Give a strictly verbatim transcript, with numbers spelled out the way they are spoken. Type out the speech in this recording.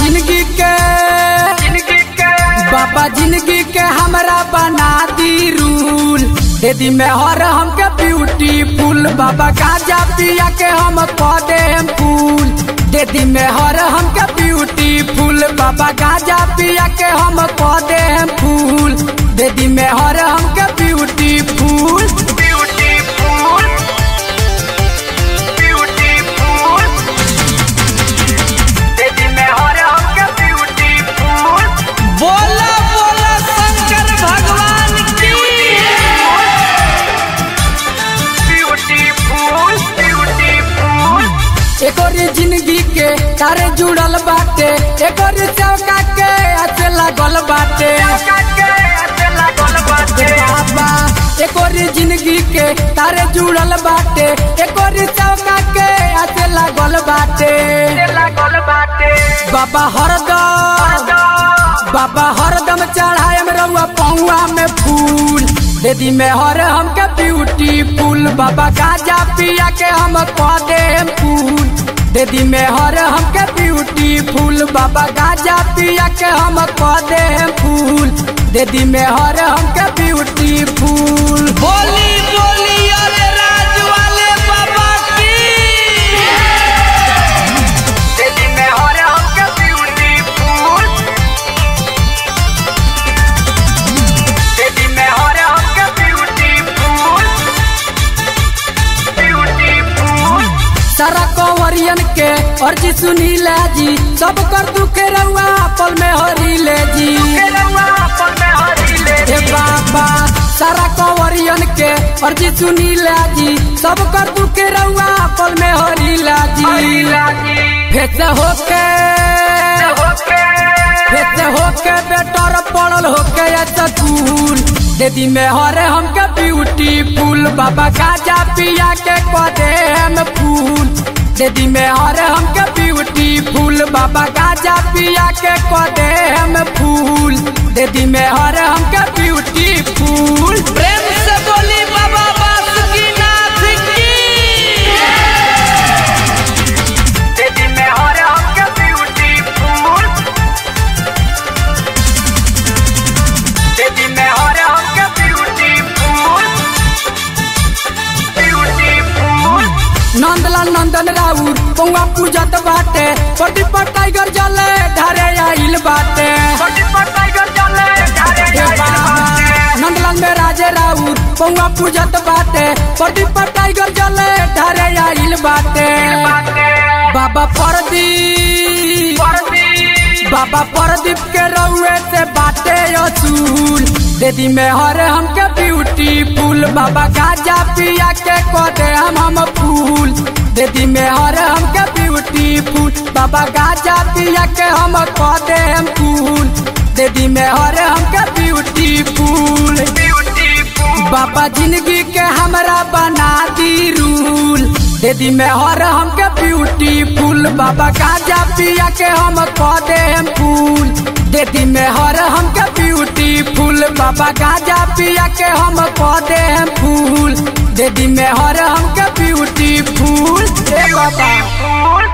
जिंदगी के बाबा जिंदगी के हमरा बना दी रूल, दे दी में हर हमके ब्यूटीफुल। बाबा गांजा पिया के हम कह दे फूल, दे दी में हर हमके ब्यूटीफुल। बाबा गांजा पिया के हम कह दे फूल, दे दी में हर हमके ब्यूटीफुल। बोला बोला शंकर भगवान की। एक और जिंदगी के तारे जुड़ल बाटे, एक और चौका के अच्छे लागल बाटे बाबा। एक और जिंदगी के तारे जुड़ल बाटे, एक और चौका के अच्छे लागल बाटे बाबा। हरदम बाबा हरदम चढ़ाएम रउआ पहुआ में फूल, दे दी में हर हमके ब्यूटीफुल। बाबा गांजा पिया के हम कह दे फूल, दे दी में हर हमके ब्यूटीफुल। बाबा गांजा पिया के हम कह दे फूल, दे दी में हर हमके ब्यूटीफुल। बोली बोली अरे राज वाले बाबा की। दे दी में हर हमके ब्यूटीफुल, दे दी में हर हमके ब्यूटीफुल ब्यूटीफुल। सारा कंवरियन के अर्जी सुनी ले जी, सब कर दुखे रउआ पल में हरी ले जी। ए बाबा सारा कंवरियन के अर्जी सुनी ले जी, सब कर दुखे रउआ पल में हरी ले जी। फेस होके फेस होके बेटर पड़ल होके स्कूल, दे दी में हर हमके ब्यूटीफुल। बाबा गांजा पिया के कह दे हम फूल, दे दी में हर हमके ब्यूटीफुल। बाबा गांजा पिया के कह दे हम फूल, दे दी में हर हमके ब्यूटीफुल। प्रेम से बोली बाबा बासुकीनाथ की। दे दी में हर हमके ब्यूटीफुल, दे दी में हर हमके ब्यूटीफुल ब्यूटीफुल। नंदलाल नंदन राउर पौवा पूजत बाटे, प्रदीप टाइगर जले ढारे आइल बाटे। नंदलाल में राजे राउर पौवा पूजत बाटे, प्रदीप टाइगर जले ढारे आइल बाटे। बाबा प्रदीप बाबा प्रदीप के रउए से बाटे असूल, दे दी में हर हमके ब्यूटीफुल। बाबा गांजा पिया के कह दे हम हम फूल, दे दी में हर हमके ब्यूटीफुल। बाबा गांजा पिया के हम कह दे हम फूल, दे दी में हर हमके ब्यूटीफुल। बाबा जिंदगी के हमरा बना दी रूल, दे दी में हर हमके ब्यूटीफुल। बाबा गांजा पिया के हम कह दे हम फूल, दे दी में हर हमके ब्यूटीफुल। बाबा गांजा पिया के हम कह दे हम फूल, दे दी में हर हमके ब्यूटीफुल। ए बाबा